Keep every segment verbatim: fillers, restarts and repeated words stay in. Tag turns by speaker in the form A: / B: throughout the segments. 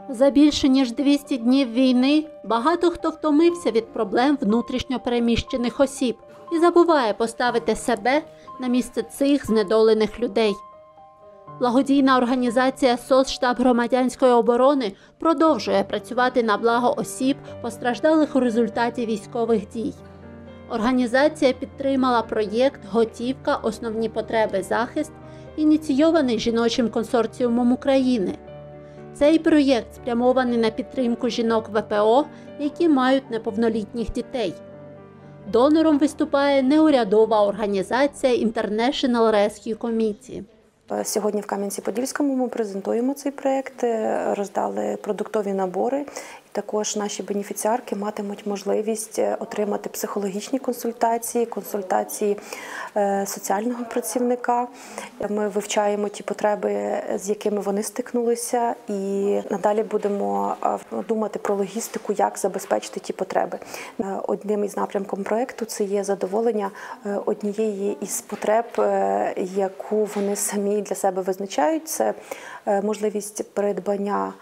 A: За більше ніж двісті днів війни багато хто втомився від проблем внутрішньо переміщених осіб і забуває поставити себе на місце цих знедолених людей. Благодійна організація «Соцштаб громадянської оборони» продовжує працювати на благо осіб, постраждалих у результаті військових дій. Організація підтримала проєкт «Готівка. Основні потреби. Захист», ініційований жіночим консорціумом України. Цей проєкт спрямований на підтримку жінок В П О, які мають неповнолітніх дітей. Донором виступає неурядова організація International Rescue Committee.
B: Сьогодні в Кам'янці-Подільському ми презентуємо цей проєкт, роздали продуктові набори. Також наші бенефіціарки матимуть можливість отримати психологічні консультації, консультації соціального працівника. Ми вивчаємо ті потреби, з якими вони стикнулися, і надалі будемо думати про логістику, як забезпечити ті потреби. Одним із напрямків проєкту це є задоволення однієї із потреб, яку вони самі для себе визначають. Це можливість придбання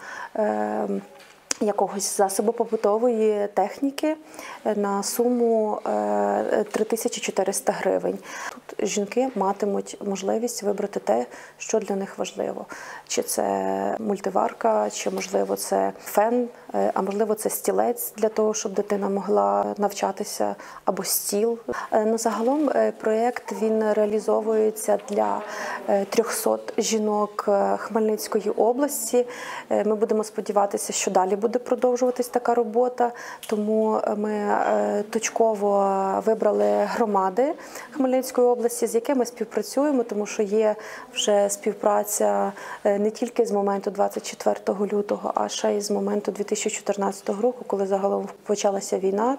B: якогось засобу побутової техніки на суму три тисячі чотириста гривень. Тут жінки матимуть можливість вибрати те, що для них важливо. Чи це мультиварка, чи, можливо, це фен, а можливо, це стілець для того, щоб дитина могла навчатися, або стіл. Ну, загалом проєкт він реалізовується для трьохсот жінок Хмельницької області. Ми будемо сподіватися, що далі буде продовжуватись така робота, тому ми точково вибрали громади Хмельницької області, з якими співпрацюємо, тому що є вже співпраця не тільки з моменту двадцять четвертого лютого, а ще й з моменту дві тисячі чотирнадцятого року, коли загалом почалася війна.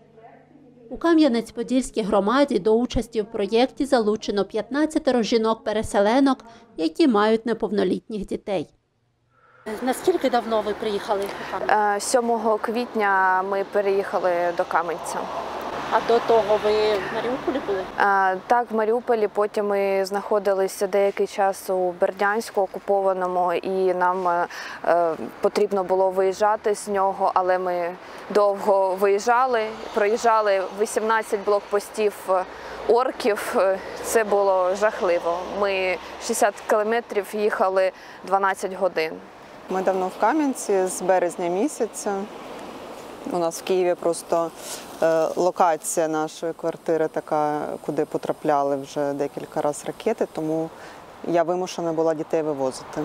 A: У Кам'янець-Подільській громаді до участі в проєкті залучено п'ятнадцять жінок-переселенок, які мають неповнолітніх дітей. Наскільки давно ви приїхали до Кам'янця?
C: сьомого квітня ми переїхали до Кам'янця.
A: А до того ви в Маріуполі були?
C: Так, в Маріуполі. Потім ми знаходилися деякий час у Бердянську окупованому, і нам потрібно було виїжджати з нього, але ми довго виїжджали, проїжджали вісімнадцять блокпостів орків. Це було жахливо. Ми шістдесят кілометрів їхали дванадцять годин.
D: Ми давно в Кам'янці, з березня місяця. У нас в Києві просто е, локація нашої квартири така, куди потрапляли вже декілька разів ракети, тому я вимушена була дітей вивозити.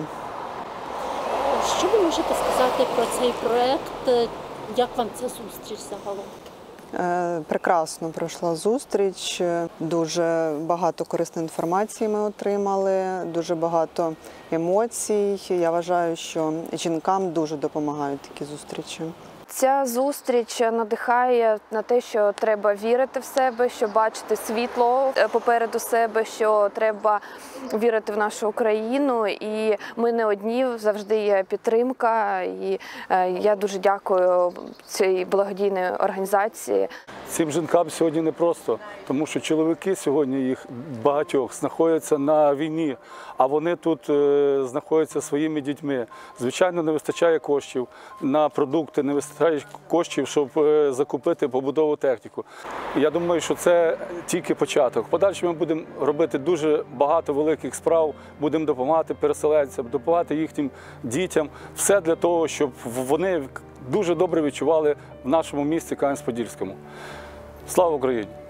A: Що ви можете сказати про цей проєкт? Як вам ця зустріч загалом?
D: Е, прекрасно пройшла зустріч, дуже багато корисної інформації ми отримали, дуже багато емоцій. Я вважаю, що жінкам дуже допомагають такі зустрічі.
C: Ця зустріч надихає на те, що треба вірити в себе, що бачити світло попереду себе, що треба вірити в нашу Україну. І ми не одні, завжди є підтримка. І я дуже дякую цій благодійній організації.
E: Цим жінкам сьогодні непросто, тому що чоловіки сьогодні, їх багатьох, знаходяться на війні, а вони тут е, знаходяться своїми дітьми. Звичайно, не вистачає коштів на продукти, не вистачає коштів, щоб е, закупити побутову техніку. Я думаю, що це тільки початок. В подальшому ми будемо робити дуже багато великих справ, будемо допомагати переселенцям, допомагати їхнім дітям. Все для того, щоб вони дуже добре відчували в нашому місті Кам'янець-Подільському. Слава Україні!